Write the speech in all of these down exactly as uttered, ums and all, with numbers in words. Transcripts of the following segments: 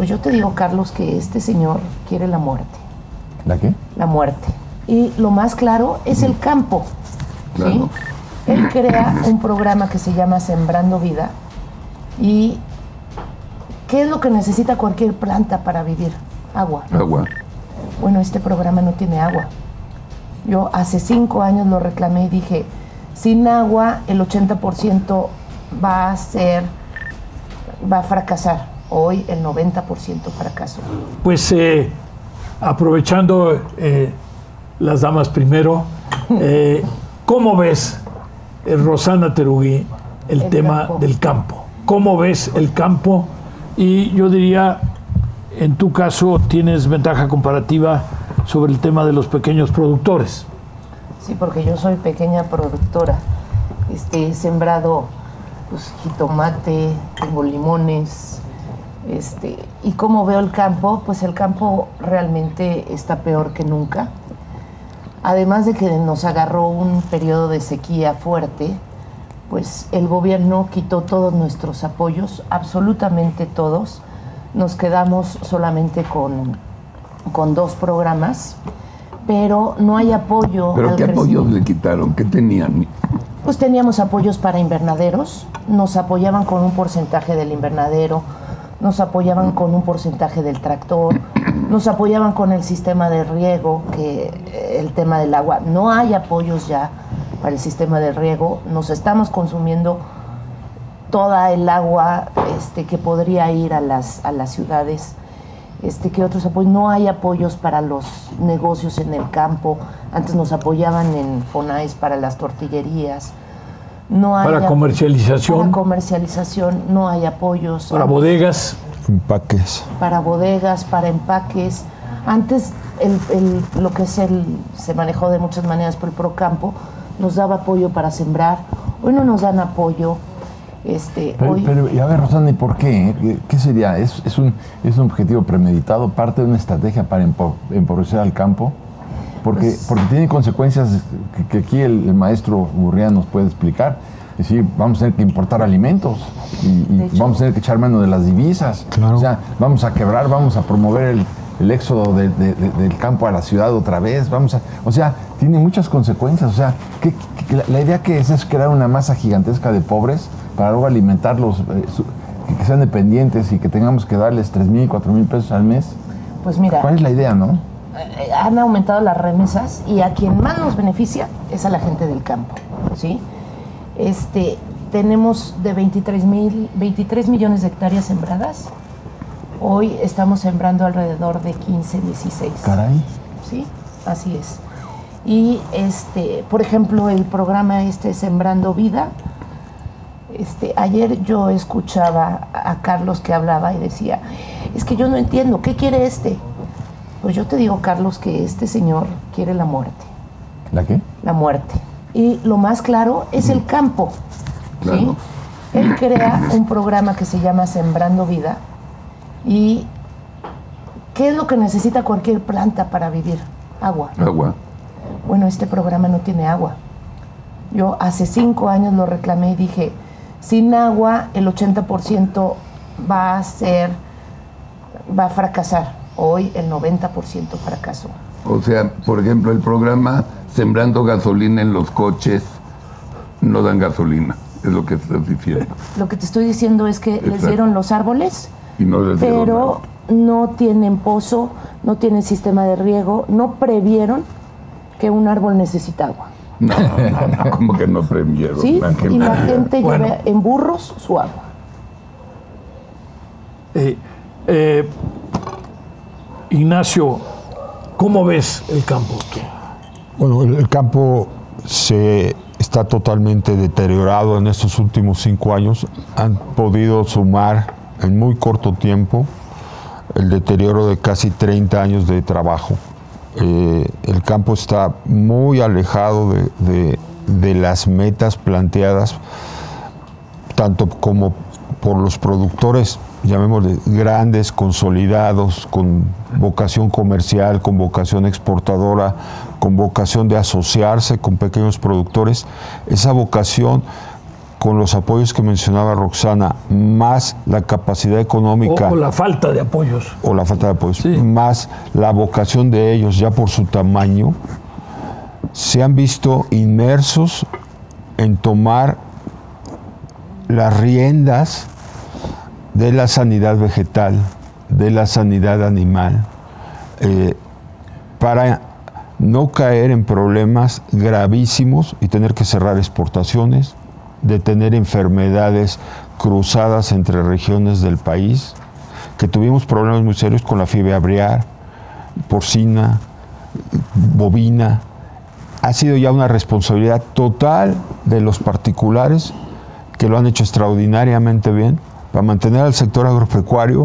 Pues yo te digo, Carlos, que este señor quiere la muerte. ¿La qué? La muerte. Y lo más claro es el campo. Claro. ¿Sí? Él crea un programa que se llama Sembrando Vida. ¿Y qué es lo que necesita cualquier planta para vivir? Agua. Agua. Bueno, este programa no tiene agua. Yo hace cinco años lo reclamé y dije, sin agua el ochenta por ciento va a ser, va a fracasar. Hoy el noventa por ciento fracasó. Pues eh, aprovechando eh, las damas primero, eh, ¿cómo ves, eh, Rosana Terugui, el, el tema campo. del campo? ¿Cómo ves el campo? Y yo diría, en tu caso, tienes ventaja comparativa sobre el tema de los pequeños productores. Sí, porque yo soy pequeña productora. Este, he sembrado pues, jitomate, tengo limones. Este, y cómo veo el campo, pues el campo realmente está peor que nunca. Además de que nos agarró un periodo de sequía fuerte, pues el gobierno quitó todos nuestros apoyos, absolutamente todos. Nos quedamos solamente con, con dos programas, pero no hay apoyo. ¿Pero qué apoyos le quitaron? ¿Qué tenían? Pues teníamos apoyos para invernaderos, nos apoyaban con un porcentaje del invernadero, nos apoyaban con un porcentaje del tractor, nos apoyaban con el sistema de riego, que el tema del agua. No hay apoyos ya para el sistema de riego, nos estamos consumiendo toda el agua este, que podría ir a las, a las ciudades. Este, ¿qué otros apoyos? No hay apoyos para los negocios en el campo. Antes nos apoyaban en FONAIS para las tortillerías. No hay para comercialización. Para comercialización no hay apoyos. Para bodegas. Empaques. Para bodegas, para empaques. Antes el, el, lo que es el, se manejó de muchas maneras por el Procampo, nos daba apoyo para sembrar. Hoy no nos dan apoyo. Este, pero, hoy... pero, y a ver, Rosana, ¿y por qué? ¿Qué, qué sería? ¿Es, es, un, ¿Es un objetivo premeditado, parte de una estrategia para empo, empobrecer al campo? Porque, pues, porque tiene consecuencias que, que aquí el, el maestro Gurría nos puede explicar. Es decir, vamos a tener que importar alimentos y, y vamos a tener que echar mano de las divisas. Claro. O sea, vamos a quebrar, vamos a promover el, el éxodo de, de, de, del campo a la ciudad otra vez. Vamos a, o sea, tiene muchas consecuencias. O sea, que, que la, la idea que es es crear una masa gigantesca de pobres para luego alimentarlos, eh, su, que sean dependientes y que tengamos que darles tres mil, cuatro mil pesos al mes. Pues mira. ¿Cuál es la idea, no? Eh, han aumentado las remesas y a quien más nos beneficia es a la gente del campo, ¿sí? Este, tenemos de veintitrés millones de hectáreas sembradas. Hoy estamos sembrando alrededor de quince, dieciséis. Caray. Sí, así es. Y este, por ejemplo, el programa este Sembrando Vida. Este, ayer yo escuchaba a Carlos que hablaba y decía, es que yo no entiendo, ¿qué quiere este? Pues yo te digo, Carlos, que este señor quiere la muerte. ¿La qué? La muerte. Y lo más claro es el campo. Claro. ¿Sí? Él crea un programa que se llama Sembrando Vida. ¿Y qué es lo que necesita cualquier planta para vivir? Agua. Agua. Bueno, este programa no tiene agua. Yo hace cinco años lo reclamé y dije, sin agua el ochenta por ciento va a ser, va a fracasar. Hoy el noventa por ciento fracasó. O sea, por ejemplo, el programa Sembrando Gasolina en los coches no dan gasolina, es lo que estás diciendo. Lo que te estoy diciendo es que Exacto. les dieron los árboles, y no les dieron pero nada. no tienen pozo, no tienen sistema de riego, no previeron que un árbol necesita agua. No, no, no, como que no previeron. ¿Sí? La gente y la gente bueno. lleva en burros su agua. Eh, eh, Ignacio, ¿cómo ves el campo? Bueno, el, el campo se está totalmente deteriorado en estos últimos cinco años. Han podido sumar en muy corto tiempo el deterioro de casi treinta años de trabajo. Eh, el campo está muy alejado de, de, de las metas planteadas, tanto como por los productores, llamémosle grandes, consolidados, con vocación comercial, con vocación exportadora, con vocación de asociarse con pequeños productores. Esa vocación con los apoyos que mencionaba Roxana, más la capacidad económica. O, o la falta de apoyos. O la falta de apoyos. Sí. Más la vocación de ellos, ya por su tamaño, se han visto inmersos en tomar las riendas de la sanidad vegetal, de la sanidad animal, eh, para no caer en problemas gravísimos y tener que cerrar exportaciones, de tener enfermedades cruzadas entre regiones del país, que tuvimos problemas muy serios con la fiebre aviar, porcina, bovina. Ha sido ya una responsabilidad total de los particulares que lo han hecho extraordinariamente bien para mantener al sector agropecuario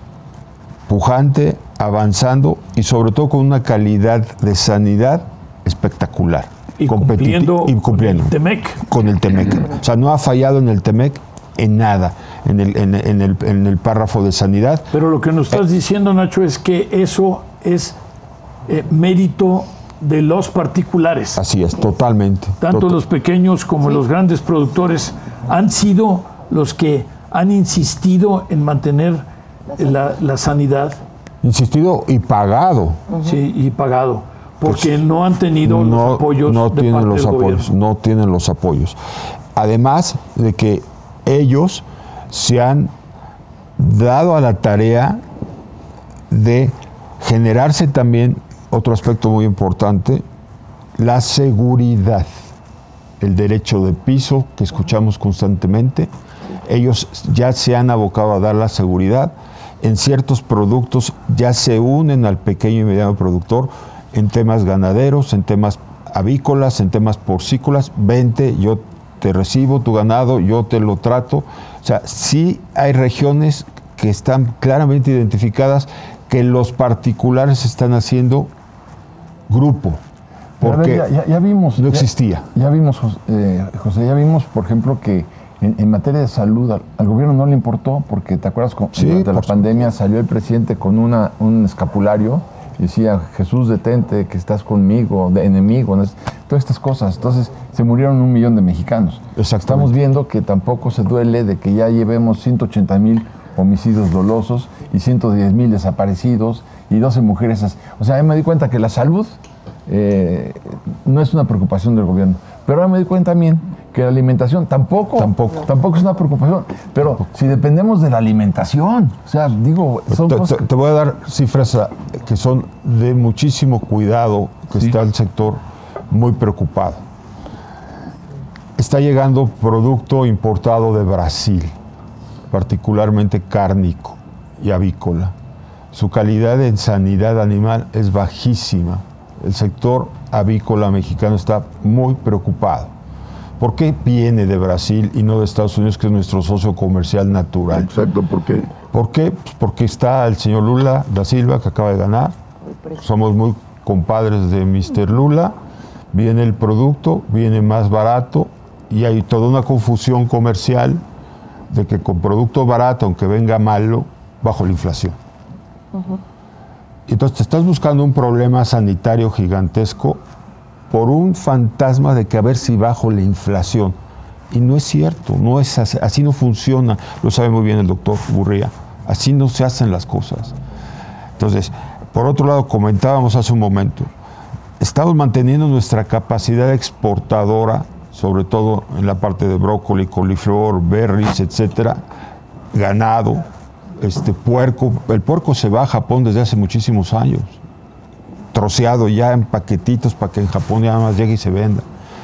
pujante, avanzando y sobre todo con una calidad de sanidad espectacular. Y cumpliendo, y cumpliendo con el Temec. Con el Temec. O sea, no ha fallado en el Temec en nada, en el, en, en el, en el párrafo de sanidad. Pero lo que nos estás eh, diciendo, Nacho, es que eso es eh, mérito de los particulares. Así es, totalmente. Tanto Tot los pequeños como sí. los grandes productores han sido los que han insistido en mantener la, la sanidad. Insistido y pagado. Uh-huh. Sí, y pagado. Porque pues no han tenido no, los apoyos no de tienen parte los del apoyos, gobierno. No tienen los apoyos. Además de que ellos se han dado a la tarea de generarse también, otro aspecto muy importante, la seguridad, el derecho de piso que escuchamos constantemente. Ellos ya se han abocado a dar la seguridad. En ciertos productos ya se unen al pequeño y mediano productor, en temas ganaderos, en temas avícolas, en temas porcícolas. Vente, yo te recibo tu ganado, yo te lo trato. O sea, sí hay regiones que están claramente identificadas que los particulares están haciendo grupo, porque ver, ya, ya, ya vimos, no existía. Ya, ya vimos, eh, José, ya vimos, por ejemplo, que en, en materia de salud al, al gobierno no le importó, porque te acuerdas, con, sí, durante la pues, pandemia salió el presidente con una, un escapulario y decía, Jesús, detente, que estás conmigo, de enemigo, ¿no? Todas estas cosas. Entonces, se murieron un millón de mexicanos. Estamos viendo que tampoco se duele de que ya llevemos ciento ochenta mil homicidios dolosos y ciento diez mil desaparecidos y doce mujeres. O sea, me di cuenta que la salud eh, no es una preocupación del gobierno. Pero ahora me di cuenta también que la alimentación tampoco, tampoco, tampoco es una preocupación. Pero tampoco. Si dependemos de la alimentación, o sea, digo, son te, cosas te, te voy a dar cifras que son de muchísimo cuidado, que sí. Está el sector muy preocupado. Está llegando producto importado de Brasil, particularmente cárnico y avícola. Su calidad en sanidad animal es bajísima. El sector avícola mexicano está muy preocupado. ¿Por qué viene de Brasil y no de Estados Unidos, que es nuestro socio comercial natural? Exacto, ¿por qué? ¿Por qué? Pues porque está el señor Lula da Silva, que acaba de ganar. Somos muy compadres de mister Lula. Viene el producto, viene más barato y hay toda una confusión comercial de que con producto barato, aunque venga malo, bajo la inflación. Uh-huh. Entonces te estás buscando un problema sanitario gigantesco por un fantasma de que a ver si bajo la inflación. Y no es cierto, no es así, así no funciona, lo sabe muy bien el doctor Gurría, así no se hacen las cosas. Entonces, por otro lado, comentábamos hace un momento, estamos manteniendo nuestra capacidad exportadora, sobre todo en la parte de brócoli, coliflor, berries, etcétera, ganado, este puerco. El puerco se va a Japón desde hace muchísimos años, troceado ya en paquetitos para que en Japón ya más llegue y se venda.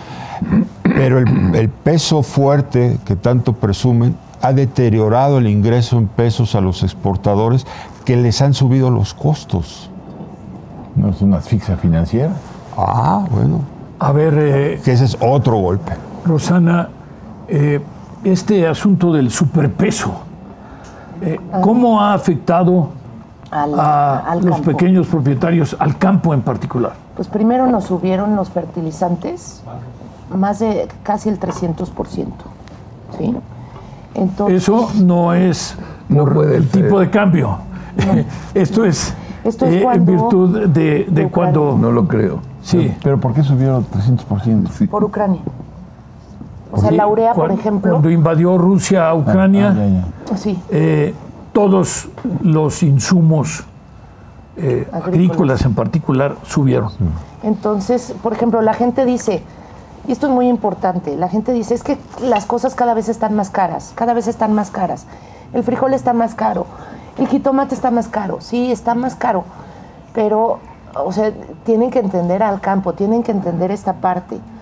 Pero el, el peso fuerte que tanto presumen ha deteriorado el ingreso en pesos a los exportadores, que les han subido los costos. ¿No es una asfixia financiera? Ah, bueno. A ver... Eh, que ese es otro golpe. Rosana, eh, este asunto del superpeso, eh, ¿cómo ha afectado al, a al los campo. pequeños propietarios, al campo en particular? Pues primero nos subieron los fertilizantes, más de casi el trescientos por ciento. ¿Sí? Entonces, eso no es no por puede el ser. tipo de cambio. No. Esto es, Esto es eh, cuando, en virtud de, de cuando... No lo creo. Sí. ¿Pero por qué subieron trescientos por ciento? Sí. Por Ucrania. O sea, la urea, por ejemplo. Cuando invadió Rusia a Ucrania, Ah, ya, ya. Sí. eh, todos los insumos eh, Agrícolas. agrícolas en particular subieron. Entonces, por ejemplo, la gente dice, y esto es muy importante, la gente dice, es que las cosas cada vez están más caras, cada vez están más caras. El frijol está más caro, el jitomate está más caro, sí, está más caro, pero, o sea, tienen que entender al campo, tienen que entender esta parte.